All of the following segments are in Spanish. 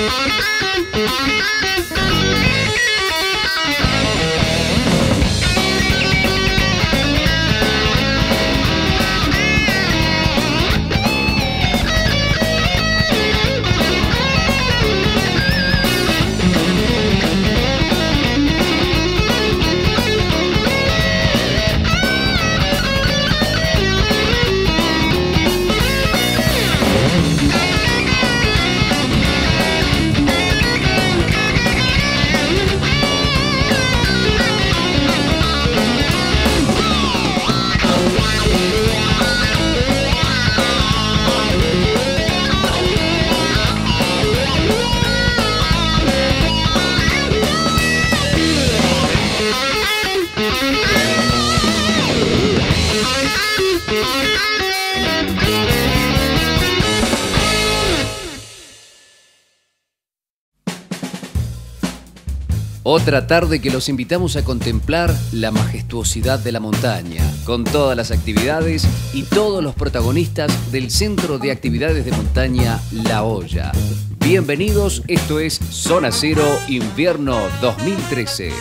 Otra tarde que los invitamos a contemplar la majestuosidad de la montaña, con todas las actividades y todos los protagonistas del Centro de Actividades de Montaña La Hoya. Bienvenidos, esto es Zona Cero Invierno 2013.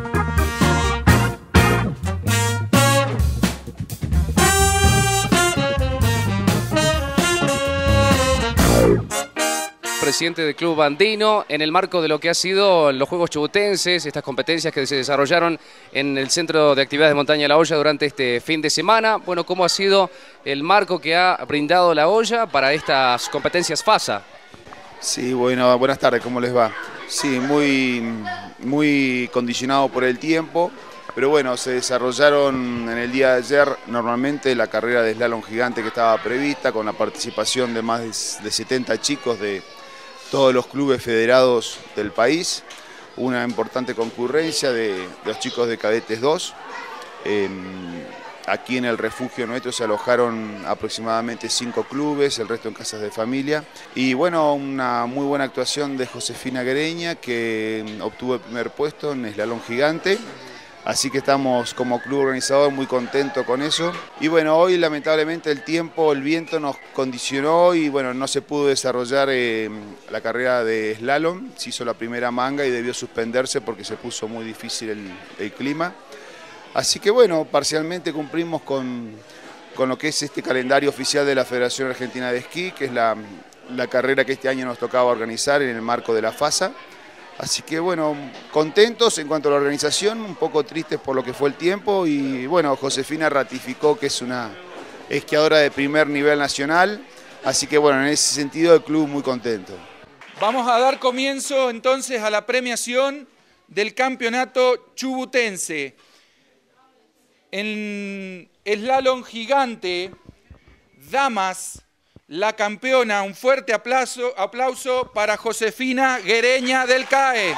Presidente del Club Andino, en el marco de lo que ha sido los Juegos Chubutenses, estas competencias que se desarrollaron en el Centro de Actividades de Montaña La Hoya durante este fin de semana. Bueno, ¿cómo ha sido el marco que ha brindado La Hoya para estas competencias FASA? Sí, bueno, buenas tardes, ¿cómo les va? Sí, muy condicionado por el tiempo, pero bueno, se desarrollaron en el día de ayer normalmente la carrera de slalom gigante que estaba prevista, con la participación de más de 70 chicos de todos los clubes federados del país, una importante concurrencia de los chicos de Cadetes 2. Aquí en el refugio nuestro se alojaron aproximadamente 5 clubes, el resto en casas de familia. Y bueno, una muy buena actuación de Josefina Guereña, que obtuvo el primer puesto en slalom gigante. Así que estamos como club organizador muy contentos con eso. Y bueno, hoy lamentablemente el tiempo, el viento nos condicionó y bueno, no se pudo desarrollar la carrera de slalom. Se hizo la primera manga y debió suspenderse porque se puso muy difícil el clima. Así que bueno, parcialmente cumplimos con lo que es este calendario oficial de la Federación Argentina de Esquí, que es la carrera que este año nos tocaba organizar en el marco de la FASA. Así que bueno, contentos en cuanto a la organización, un poco tristes por lo que fue el tiempo y bueno, Josefina ratificó que es una esquiadora de primer nivel nacional, así que bueno, en ese sentido el club muy contento. Vamos a dar comienzo entonces a la premiación del campeonato chubutense. En slalom gigante, damas, la campeona, un fuerte aplauso para Josefina Guereña del CAE.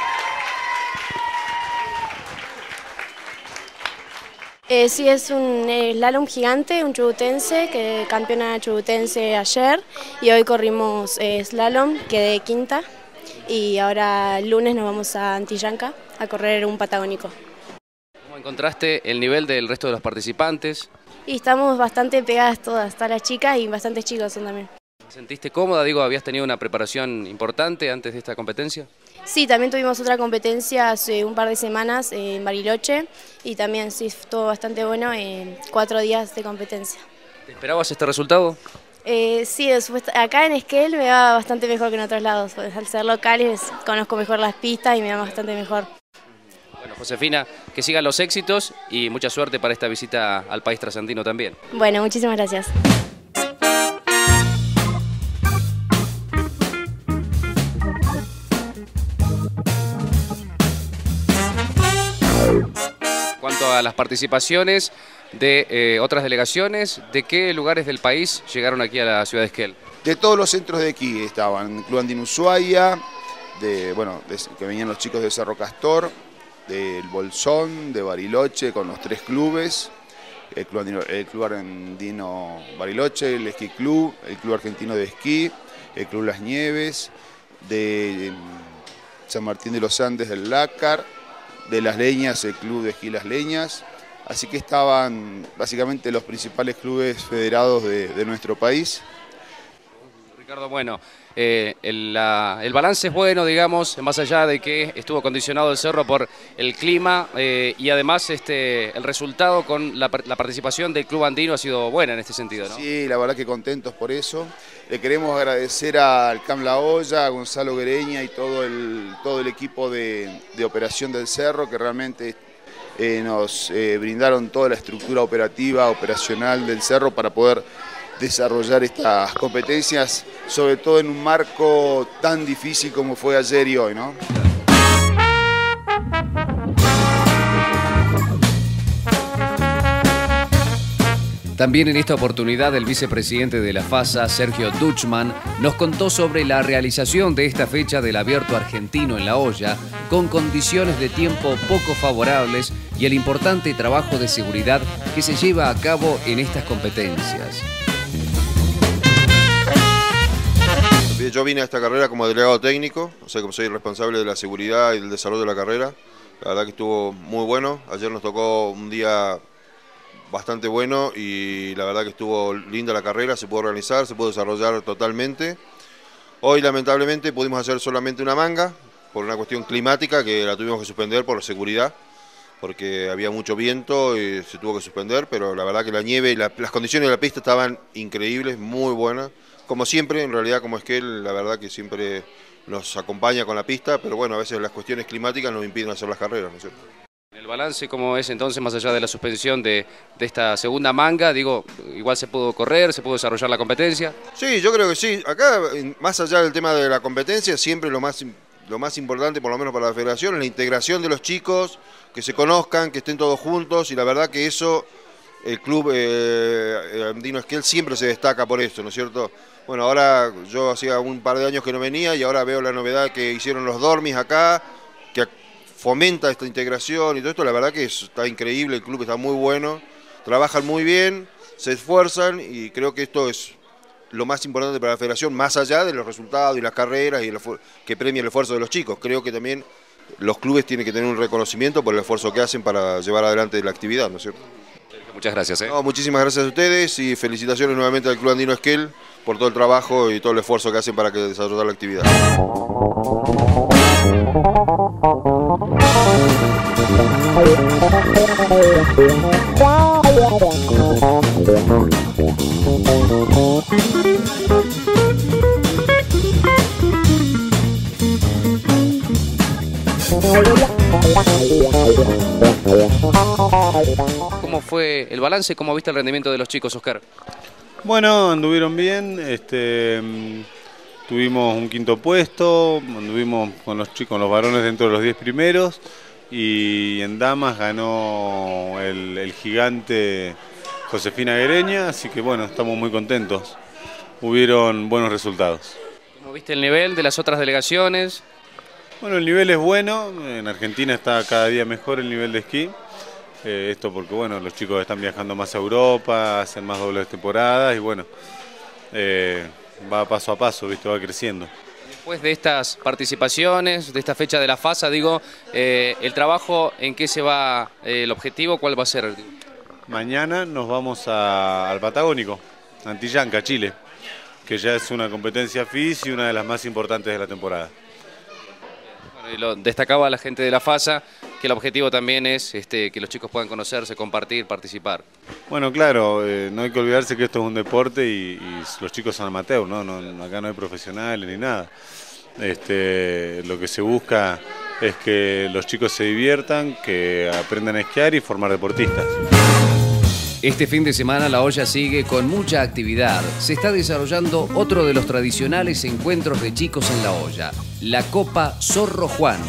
Sí, es un slalom gigante, un chubutense, que campeona chubutense ayer y hoy corrimos slalom, quedé quinta y ahora el lunes nos vamos a Antillanca a correr un patagónico. ¿Cómo encontraste el nivel del resto de los participantes? Y estamos bastante pegadas todas las chicas y bastantes chicos son también. ¿Te sentiste cómoda? Digo, ¿habías tenido una preparación importante antes de esta competencia? Sí, también tuvimos otra competencia hace un par de semanas en Bariloche y también sí, estuvo bastante bueno, 4 días de competencia. ¿Te esperabas este resultado? Sí, acá en Esquel me va bastante mejor que en otros lados. Al ser locales conozco mejor las pistas y me va bastante mejor. Bueno, Josefina, que sigan los éxitos y mucha suerte para esta visita al país trasandino también. Bueno, muchísimas gracias. En cuanto a las participaciones de otras delegaciones, ¿de qué lugares del país llegaron aquí a la ciudad de Esquel? De todos los centros de aquí estaban, el Club Andino Ushuaia, que venían los chicos de Cerro Castor, del Bolsón, de Bariloche, con los 3 clubes, el Club Andino Bariloche, el Esquí Club, el Club Argentino de Esquí, el Club Las Nieves, de San Martín de los Andes del Lácar, de Las Leñas, el Club de Esquí Las Leñas. Así que estaban básicamente los principales clubes federados de nuestro país. Ricardo, bueno, el balance es bueno, digamos, más allá de que estuvo condicionado el cerro por el clima y además el resultado con la participación del Club Andino ha sido buena en este sentido, ¿no? Sí, la verdad que contentos por eso. Le queremos agradecer al CAM La Olla, a Gonzalo Guereña y todo el equipo de operación del cerro que realmente nos brindaron toda la estructura operativa, operacional del cerro para poder desarrollar estas competencias, sobre todo en un marco tan difícil como fue ayer y hoy, ¿no? También en esta oportunidad el vicepresidente de la FASA, Sergio Duchman, nos contó sobre la realización de esta fecha del Abierto Argentino en La Olla, con condiciones de tiempo poco favorables y el importante trabajo de seguridad que se lleva a cabo en estas competencias. Yo vine a esta carrera como delegado técnico, o sea que soy el responsable de la seguridad y del desarrollo de la carrera. La verdad que estuvo muy bueno, ayer nos tocó un día bastante bueno y la verdad que estuvo linda la carrera, se pudo organizar, se pudo desarrollar totalmente. Hoy lamentablemente pudimos hacer solamente una manga por una cuestión climática que la tuvimos que suspender por la seguridad, porque había mucho viento y se tuvo que suspender, pero la verdad que la nieve y las condiciones de la pista estaban increíbles, muy buenas. Como siempre, en realidad como Esquel, la verdad que siempre nos acompaña con la pista, pero bueno, a veces las cuestiones climáticas nos impiden hacer las carreras, ¿no es cierto? El balance, ¿cómo es entonces, más allá de la suspensión de esta segunda manga? Digo, igual se pudo correr, se pudo desarrollar la competencia. Sí, yo creo que sí. Acá, más allá del tema de la competencia, siempre lo más importante, por lo menos para la federación, es la integración de los chicos, que se conozcan, que estén todos juntos, y la verdad que eso, el club Andino Esquel siempre se destaca por eso, ¿no es cierto? Bueno, ahora yo hacía un par de años que no venía y ahora veo la novedad que hicieron los dormis acá, que fomenta esta integración y todo esto, la verdad que está increíble, el club está muy bueno, trabajan muy bien, se esfuerzan y creo que esto es lo más importante para la federación, más allá de los resultados y las carreras y que premia el esfuerzo de los chicos. Creo que también los clubes tienen que tener un reconocimiento por el esfuerzo que hacen para llevar adelante la actividad, ¿no es cierto? Muchas gracias. No, muchísimas gracias a ustedes y felicitaciones nuevamente al Club Andino Esquel por todo el trabajo y todo el esfuerzo que hacen para que desarrollar la actividad. ¿Cómo fue el balance? ¿Cómo viste el rendimiento de los chicos, Oscar? Bueno, anduvieron bien, tuvimos un quinto puesto, anduvimos con los chicos, los varones dentro de los 10 primeros y en damas ganó el gigante Josefina Guereña, así que bueno, estamos muy contentos, hubieron buenos resultados. ¿Cómo viste el nivel de las otras delegaciones? Bueno, el nivel es bueno, en Argentina está cada día mejor el nivel de esquí. Esto porque bueno, los chicos están viajando más a Europa, hacen más dobles temporadas y bueno, va paso a paso, ¿viste? Va creciendo. Después de estas participaciones, de esta fecha de la FASA, digo, el trabajo, ¿en qué se va el objetivo? ¿Cuál va a ser? Mañana nos vamos al Patagónico, Antillanca, Chile, que ya es una competencia FIS y una de las más importantes de la temporada. Bueno, y lo destacaba la gente de la FASA, que el objetivo también es que los chicos puedan conocerse, compartir, participar. Bueno, claro, no hay que olvidarse que esto es un deporte y los chicos son amateurs, ¿no? Acá no hay profesionales ni nada. Lo que se busca es que los chicos se diviertan, que aprendan a esquiar y formar deportistas. Este fin de semana La Olla sigue con mucha actividad. Se está desarrollando otro de los tradicionales encuentros de chicos en La Olla, la Copa Zorro Juan.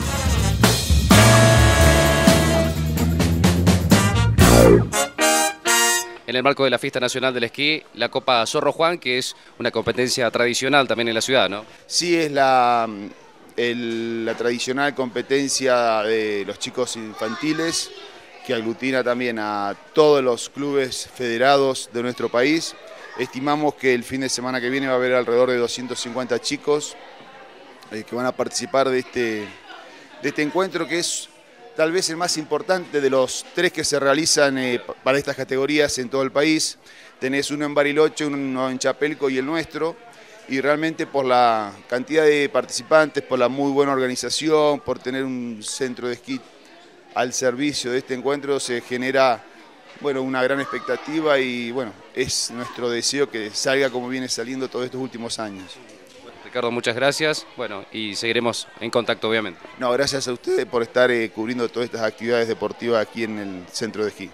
En el marco de la Fiesta Nacional del Esquí, la Copa Zorro Juan, que es una competencia tradicional también en la ciudad, ¿no? Sí, es la tradicional competencia de los chicos infantiles, que aglutina también a todos los clubes federados de nuestro país. Estimamos que el fin de semana que viene va a haber alrededor de 250 chicos que van a participar de este encuentro, que es tal vez el más importante de los 3 que se realizan para estas categorías en todo el país. Tenés uno en Bariloche, uno en Chapelco y el nuestro. y realmente por la cantidad de participantes, por la muy buena organización, por tener un centro de esquí al servicio de este encuentro, se genera una gran expectativa y es nuestro deseo que salga como viene saliendo todos estos últimos años. Ricardo, muchas gracias, y seguiremos en contacto obviamente. No, gracias a ustedes por estar cubriendo todas estas actividades deportivas aquí en el centro de esquí.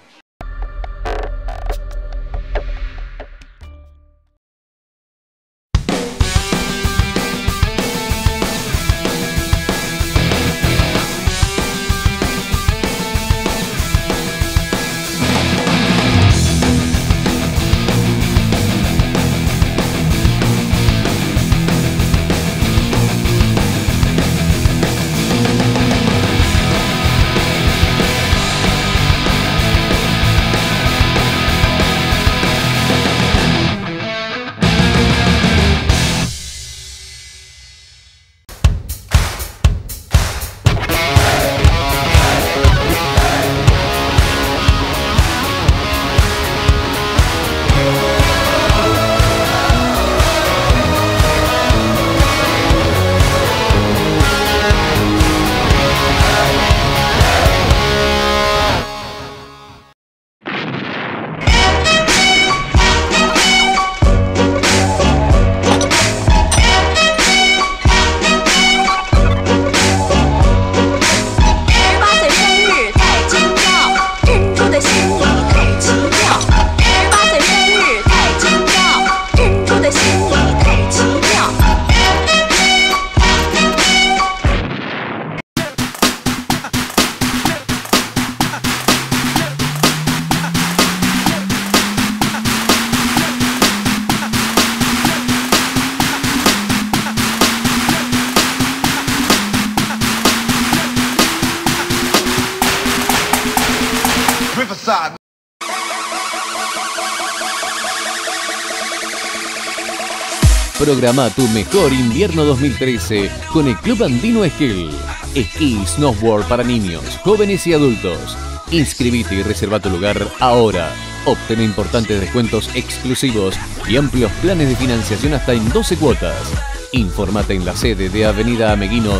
Programa tu mejor invierno 2013 con el Club Andino Esquel. Esquí y snowboard para niños, jóvenes y adultos. Inscribite y reserva tu lugar ahora. Obtén importantes descuentos exclusivos y amplios planes de financiación hasta en 12 cuotas. Informate en la sede de Avenida Ameguino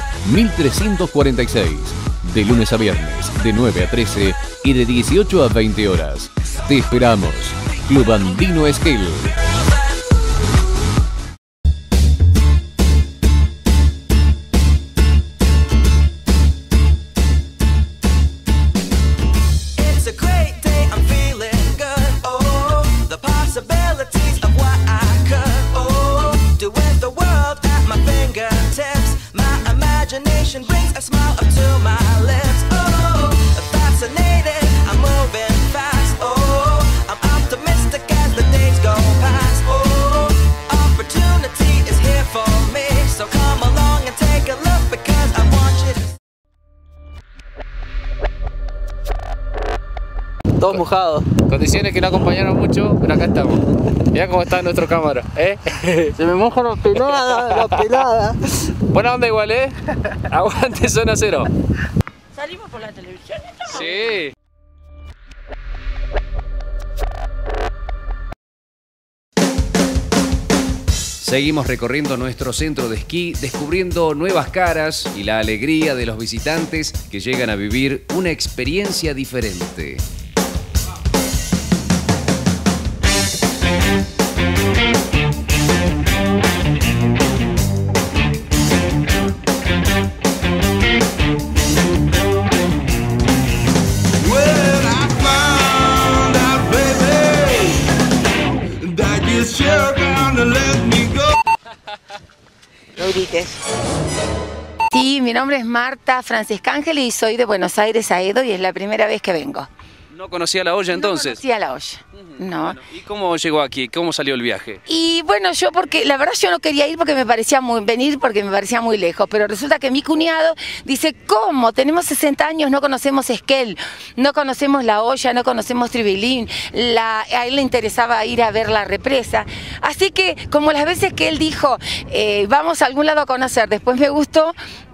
1346. De lunes a viernes, de 9 a 13 y de 18 a 20 horas. Te esperamos. Club Andino Esquel. Todos mojados. Condiciones que no acompañaron mucho, pero acá estamos. Mirá cómo está nuestro cámara, ¿eh? Se me moja la pelada. Buena onda igual, ¿eh? Aguante Zona Cero. ¿Salimos por la televisión? Sí. Seguimos recorriendo nuestro centro de esquí, descubriendo nuevas caras y la alegría de los visitantes que llegan a vivir una experiencia diferente. No grites. Sí, mi nombre es Marta Francisca Ángel y soy de Buenos Aires a Edo y es la primera vez que vengo. ¿No conocía La Olla entonces? No conocía La Olla, no. Bueno, ¿y cómo llegó aquí? ¿Cómo salió el viaje? Y bueno, la verdad yo no quería ir porque me parecía muy lejos, pero resulta que mi cuñado dice, ¿cómo? Tenemos 60 años, no conocemos Esquel, no conocemos La Olla, no conocemos Tribilín, a él le interesaba ir a ver la represa. Así que, como las veces que él dijo, vamos a algún lado a conocer, después me gustó,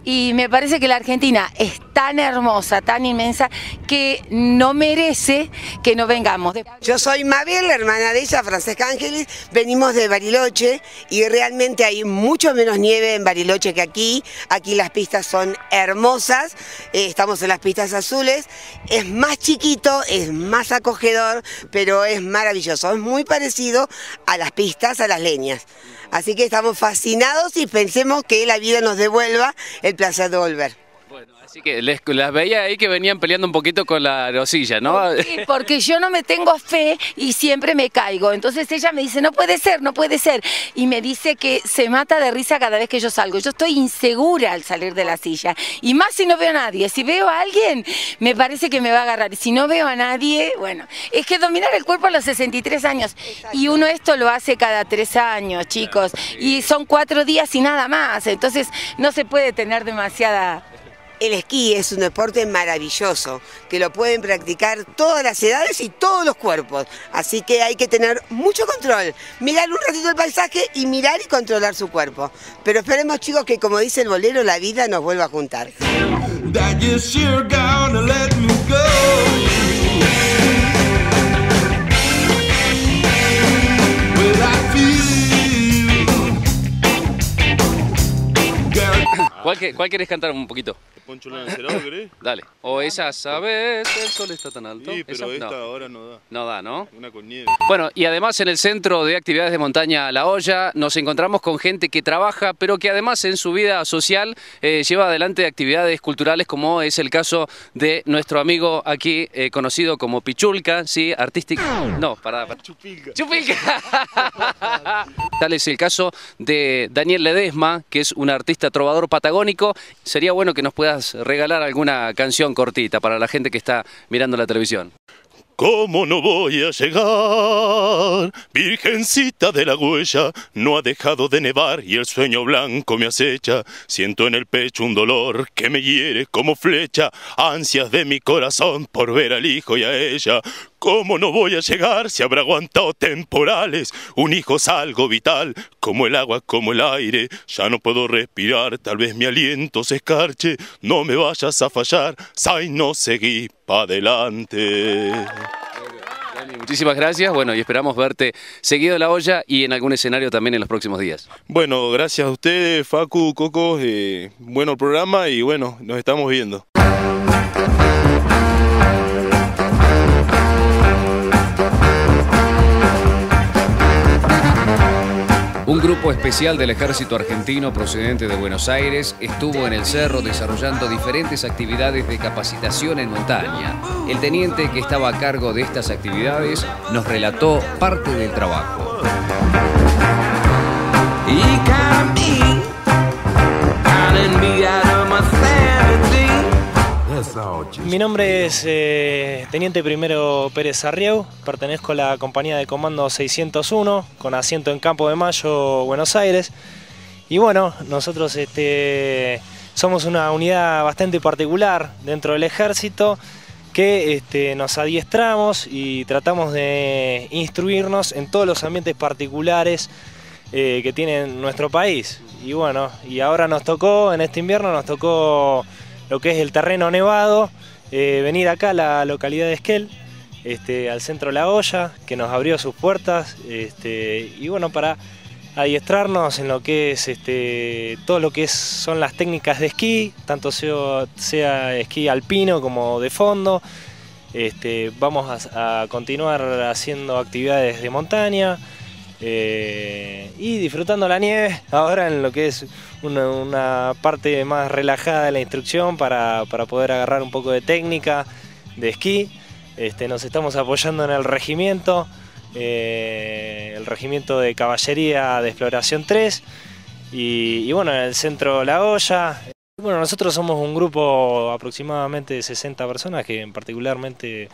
Y me parece que la Argentina es tan hermosa, tan inmensa, que no merece que no vengamos. Yo soy Mabel, la hermana de ella, Francesca Ángeles. Venimos de Bariloche y realmente hay mucho menos nieve en Bariloche que aquí. Aquí las pistas son hermosas, estamos en las pistas azules. Es más chiquito, es más acogedor, pero es maravilloso. Es muy parecido a las pistas, a las leñas. Así que estamos fascinados y pensemos que la vida nos devuelva el placer de volver. Bueno, así que las veía ahí que venían peleando un poquito con la arcilla, ¿no? Sí, porque yo no me tengo fe y siempre me caigo. Entonces ella me dice, no puede ser, no puede ser. Y me dice que se mata de risa cada vez que yo salgo. Yo estoy insegura al salir de la silla. Y más si no veo a nadie. Si veo a alguien, me parece que me va a agarrar. Y si no veo a nadie, bueno. Es que dominar el cuerpo a los 63 años. Exacto. Y uno esto lo hace cada 3 años, chicos. Y son 4 días y nada más. Entonces no se puede tener demasiada... El esquí es un deporte maravilloso, que lo pueden practicar todas las edades y todos los cuerpos. Así que hay que tener mucho control, mirar un ratito el paisaje y mirar y controlar su cuerpo. Pero esperemos, chicos, que como dice el bolero, la vida nos vuelva a juntar. ¿Cuál querés cantar un poquito? Poncho la Encerado, ¿querés? Dale. O esa, ¿sabes? El sol está tan alto. Sí, pero esa, esta ahora no da. No da, ¿no? Una con nieve. Bueno, y además en el Centro de Actividades de Montaña La Olla nos encontramos con gente que trabaja, pero que además en su vida social lleva adelante actividades culturales, como es el caso de nuestro amigo aquí conocido como Pichulca, ¿sí? Artístico. No, para. Chupilca. ¡Chupilca! Tal es el caso de Daniel Ledesma, que es un artista trovador patagónico. Sería bueno que nos puedas regalar alguna canción cortita para la gente que está mirando la televisión. ¿Cómo no voy a llegar? Virgencita de la Huella, no ha dejado de nevar y el sueño blanco me acecha. Siento en el pecho un dolor que me hiere como flecha, ansias de mi corazón por ver al hijo y a ella. ¿Cómo no voy a llegar si habrá aguantado temporales? Un hijo es algo vital, como el agua, como el aire. Ya no puedo respirar, tal vez mi aliento se escarche. No me vayas a fallar, Sai, no seguí pa' adelante. Muchísimas gracias, bueno, y esperamos verte seguido en La Olla y en algún escenario también en los próximos días. Bueno, gracias a ustedes, Facu, Coco, bueno programa y bueno, nos estamos viendo. Un grupo especial del ejército argentino procedente de Buenos Aires estuvo en el cerro desarrollando diferentes actividades de capacitación en montaña. El teniente que estaba a cargo de estas actividades nos relató parte del trabajo. Mi nombre es Teniente Primero Pérez Arrieu, pertenezco a la compañía de comando 601 con asiento en Campo de Mayo, Buenos Aires. Y bueno, nosotros somos una unidad bastante particular dentro del ejército que nos adiestramos y tratamos de instruirnos en todos los ambientes particulares que tiene nuestro país. Y bueno, y ahora nos tocó, en este invierno nos tocó lo que es el terreno nevado, venir acá a la localidad de Esquel, al centro de La Olla, que nos abrió sus puertas, y bueno, para adiestrarnos en lo que es todo lo que son las técnicas de esquí, tanto sea esquí alpino como de fondo. Vamos a continuar haciendo actividades de montaña y disfrutando la nieve ahora en lo que es una parte más relajada de la instrucción para poder agarrar un poco de técnica de esquí. Nos estamos apoyando en el regimiento de Caballería de Exploración 3 y bueno, en el centro La Olla. Bueno, nosotros somos un grupo aproximadamente de 60 personas que particularmente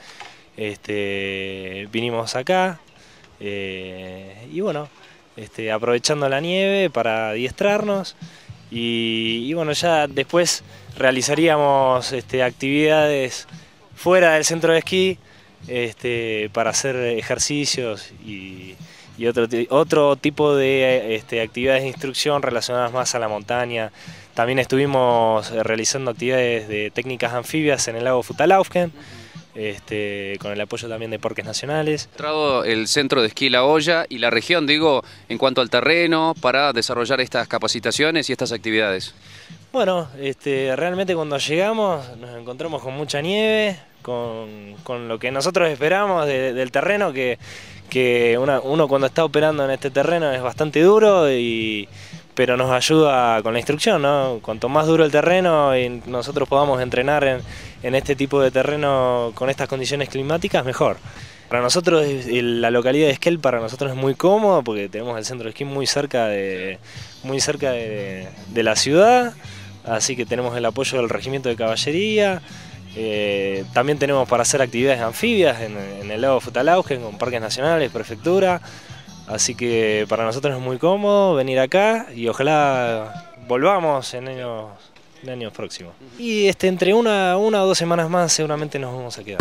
vinimos acá y bueno, aprovechando la nieve para adiestrarnos y bueno, ya después realizaríamos actividades fuera del centro de esquí para hacer ejercicios y otro tipo de actividades de instrucción relacionadas más a la montaña. También estuvimos realizando actividades de técnicas anfibias en el lago Futalaufken, con el apoyo también de Parques Nacionales. El centro de esquí La Olla y la región, digo, en cuanto al terreno para desarrollar estas capacitaciones y estas actividades. Bueno, realmente cuando llegamos nos encontramos con mucha nieve, con lo que nosotros esperamos del terreno, que uno cuando está operando en este terreno es bastante duro, pero nos ayuda con la instrucción, ¿no? Cuanto más duro el terreno y nosotros podamos entrenar en este tipo de terreno con estas condiciones climáticas, mejor. Para nosotros, la localidad de Esquel para nosotros es muy cómodo porque tenemos el centro de esquí muy cerca de la ciudad, así que tenemos el apoyo del Regimiento de Caballería. También tenemos para hacer actividades anfibias en el lago Futalaufken con Parques Nacionales, Prefectura. Así que para nosotros es muy cómodo venir acá y ojalá volvamos en años próximos. Y entre una o 2 semanas más seguramente nos vamos a quedar.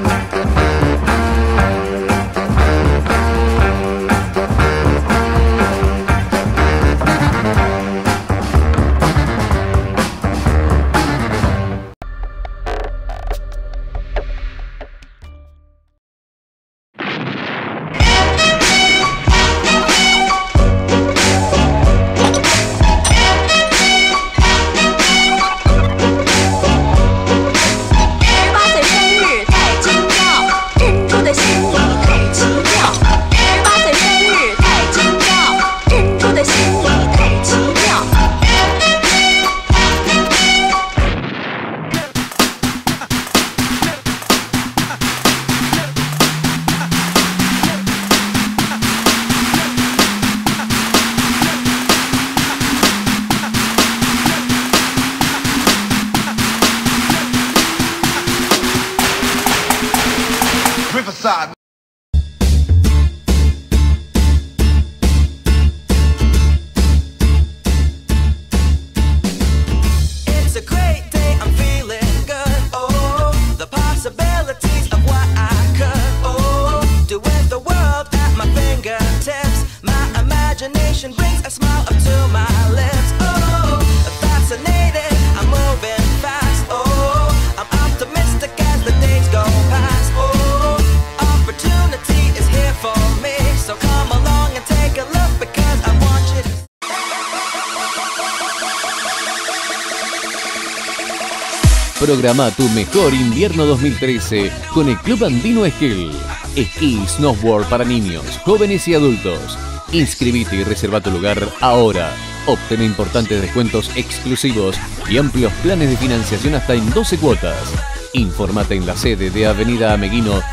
Programa tu mejor invierno 2013 con el Club Andino Esquel. Esquí y snowboard para niños, jóvenes y adultos. Inscribite y reserva tu lugar ahora. Obtén importantes descuentos exclusivos y amplios planes de financiación hasta en 12 cuotas. Informate en la sede de Avenida Ameguino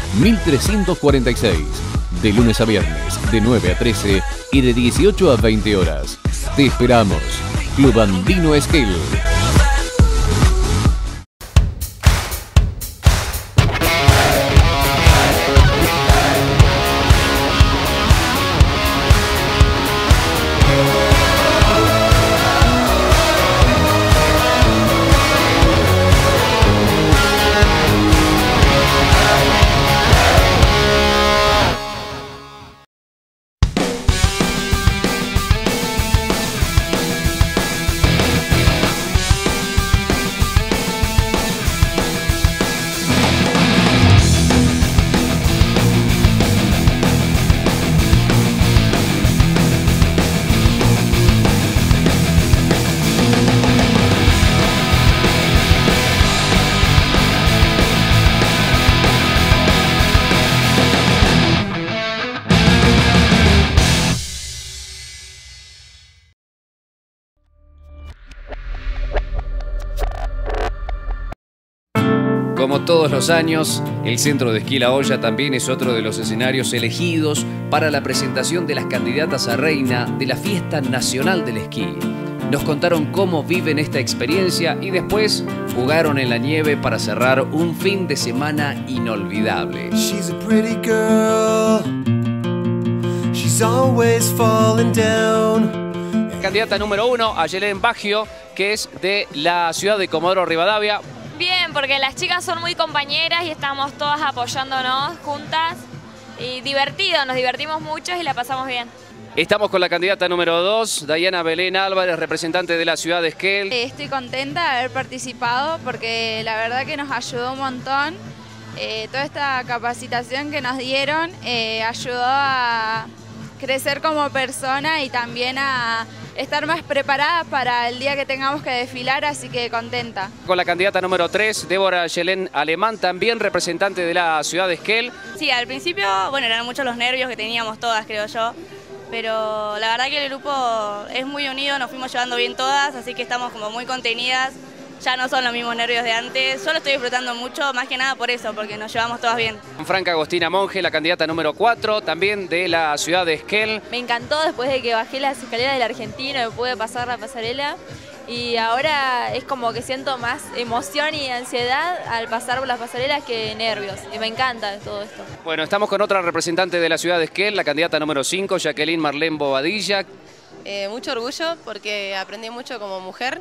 1346. De lunes a viernes, de 9 a 13 y de 18 a 20 horas. Te esperamos. Club Andino Esquel. Como todos los años, el Centro de Esquí La Olla también es otro de los escenarios elegidos para la presentación de las candidatas a reina de la Fiesta Nacional del Esquí. Nos contaron cómo viven esta experiencia y después jugaron en la nieve para cerrar un fin de semana inolvidable. She's a pretty girl. She's always falling down. Candidata número 1, Ayelén Baggio, que es de la ciudad de Comodoro Rivadavia. Bien, porque las chicas son muy compañeras y estamos todas apoyándonos juntas y divertido, nos divertimos mucho y la pasamos bien. Estamos con la candidata número 2, Dayana Belén Álvarez, representante de la ciudad de Esquel. Estoy contenta de haber participado porque la verdad que nos ayudó un montón. Toda esta capacitación que nos dieron ayudó a crecer como persona y también a estar más preparada para el día que tengamos que desfilar, así que contenta. Con la candidata número 3, Débora Yelén Alemán, también representante de la ciudad de Esquel. Sí, al principio, bueno, eran muchos los nervios que teníamos todas, creo yo. Pero la verdad que el grupo es muy unido, nos fuimos llevando bien todas, así que estamos como muy contenidas. Ya no son los mismos nervios de antes. Yo lo estoy disfrutando mucho, más que nada por eso, porque nos llevamos todas bien. Franca Agostina Monge, la candidata número 4, también de la ciudad de Esquel. Me encantó después de que bajé las escaleras del Argentino y pude pasar la pasarela. Y ahora es como que siento más emoción y ansiedad al pasar por las pasarelas que nervios. Y me encanta todo esto. Bueno, estamos con otra representante de la ciudad de Esquel, la candidata número 5, Jacqueline Marlene Bobadilla. Mucho orgullo porque aprendí mucho como mujer.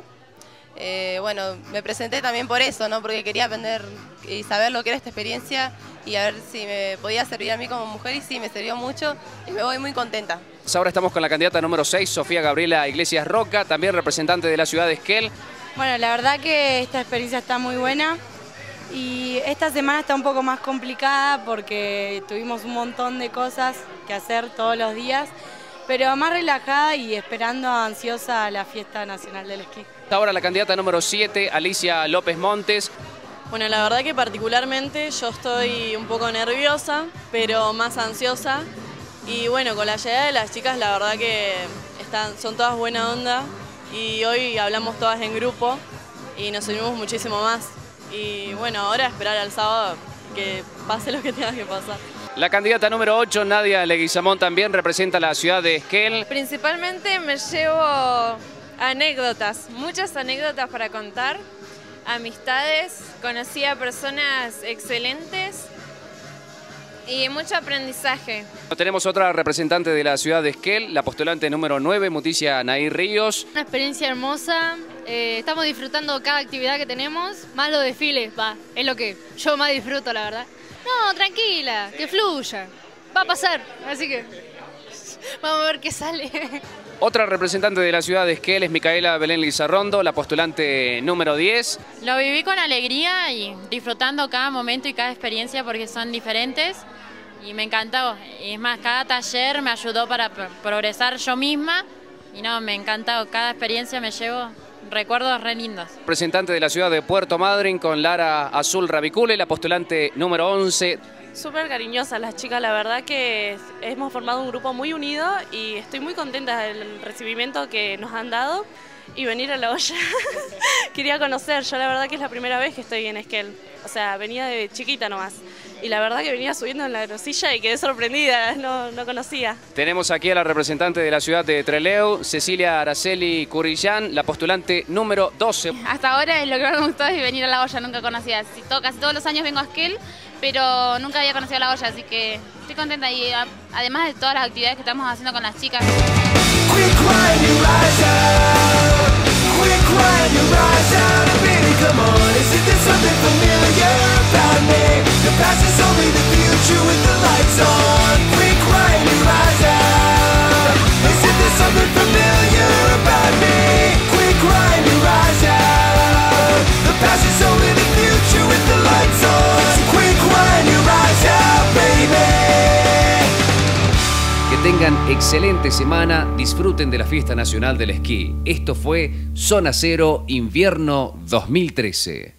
Bueno, me presenté también por eso, ¿no? Porque quería aprender y saber lo que era esta experiencia y a ver si me podía servir a mí como mujer, y sí, me sirvió mucho y me voy muy contenta. Ahora estamos con la candidata número 6, Sofía Gabriela Iglesias Roca, también representante de la ciudad de Esquel. Bueno, la verdad que esta experiencia está muy buena y esta semana está un poco más complicada porque tuvimos un montón de cosas que hacer todos los días, pero más relajada y esperando ansiosa la fiesta nacional del esquí. Ahora la candidata número 7, Alicia López Montes. Bueno, la verdad que particularmente yo estoy un poco nerviosa, pero más ansiosa. Y bueno, con la llegada de las chicas, la verdad que son todas buena onda. Y hoy hablamos todas en grupo y nos unimos muchísimo más. Y bueno, ahora esperar al sábado que pase lo que tenga que pasar. La candidata número 8, Nadia Leguizamón, también representa la ciudad de Esquel. Principalmente me llevo anécdotas, muchas anécdotas para contar, amistades, conocí a personas excelentes y mucho aprendizaje. Tenemos otra representante de la ciudad de Esquel, la postulante número 9, Muticia Nair Ríos. Una experiencia hermosa, estamos disfrutando cada actividad que tenemos, más los desfiles, es lo que yo más disfruto, la verdad. No, tranquila, que fluya, va a pasar, así que vamos a ver qué sale. Otra representante de la ciudad de Esquel es Micaela Belén Lizarrondo, la postulante número 10. Lo viví con alegría y disfrutando cada momento y cada experiencia porque son diferentes y me encantó. Y es más, cada taller me ayudó para progresar yo misma y no, me encantó. Cada experiencia me llevo recuerdos re lindos. Representante de la ciudad de Puerto Madryn con Lara Azul Rabicule, la postulante número 11. Súper cariñosas las chicas, la verdad que hemos formado un grupo muy unido y estoy muy contenta del recibimiento que nos han dado y venir a la olla. Quería conocer, yo la verdad que es la primera vez que estoy en Esquel, o sea, venía de chiquita nomás y la verdad que venía subiendo en la grosilla y quedé sorprendida, no conocía. Tenemos aquí a la representante de la ciudad de Trelew, Cecilia Araceli Currillán, la postulante número 12. Hasta ahora lo que más me gustó es venir a la olla, nunca conocía, casi todos los años vengo a Esquel, pero nunca había conocido la olla, así que estoy contenta y además de todas las actividades que estamos haciendo con las chicas. Tengan excelente semana, disfruten de la Fiesta Nacional del Esquí. Esto fue Zona Cero Invierno 2013.